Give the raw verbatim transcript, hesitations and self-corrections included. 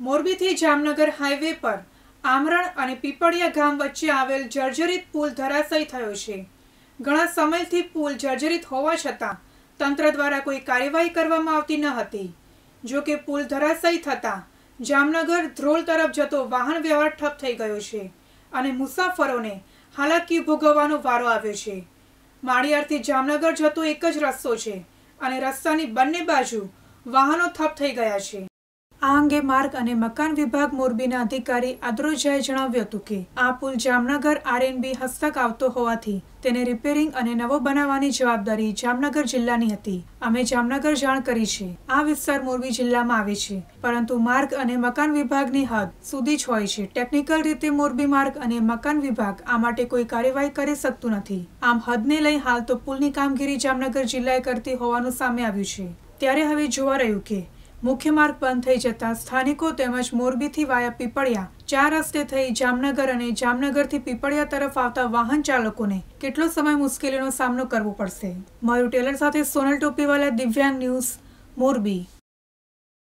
મોરબીથી Jamnagar highway પર આમરણ અને પીપળિયા ગામ વચ્ચે આવેલ જર્જરિત પુલ ધરાશાયી થયો છે। ઘણા સમયથી પુલ જર્જરિત હોવા છતાં તંત્ર દ્વારા કોઈ કાર્યવાહી કરવામાં આવતી ન હતી। જો કે પુલ ધરાશાયી થતાં જામનગર ધ્રોલ તરફ જતો વાહન વ્યવહાર ઠપ થઈ ગયો છે અને મુસાફરોને હાલાકી ભોગવવાનો વારો આવ્યો છે। માળિયારથી જામનગર જતો એક જ રસ્તો છે અને રસ્તાની બંને બાજુ વાહનો થપ થઈ ગયા છે। આ અંગે માર્ગ અને મકાન વિભાગ મોરબીના અધિકારી આદ્રોજાએ જણાવ્યું હતું કે આ પુલ જામનગર આરએનબી હસ્તક આવતો હોવાથી તેને રિપેરિંગ અને નવો બનાવવાની જવાબદારી જામનગર જિલ્લાની હતી। અમે જામનગર જાણ કરી છે। આ વિસ્તાર મોરબી જિલ્લામાં આવે છે, પરંતુ માર્ગ અને મકાન વિભાગની હદ સુધી જ હોય છે। ટેકનિકલ રીતે મોરબી માર્ગ અને મકાન વિભાગ આ માટે કોઈ કાર્યવાહી કરી શકતું નથી। આમ હદને લઈ હાલ તો પુલની કામગીરી જામનગર જિલ્લાએ કરતી હોવાનું સામે આવ્યું છે। ત્યારે હવે જોવા રહ્યું કે મુખ્ય માર્ગ બંધ થઈ જતા સ્થાનિકો તેમજ મોરબીથી વાયા પીપળિયા ચાર રસ્તે થઈ જામનગર અને જામનગરથી પીપળિયા તરફ આવતા વાહન ચાલકોને કેટલો સમય મુશ્કેલીનો સામનો કરવો પડશે। મયુર ટેલર સાથે સોનલ ટોપીવાલા, દિવ્યાંગ ન્યૂઝ, મોરબી।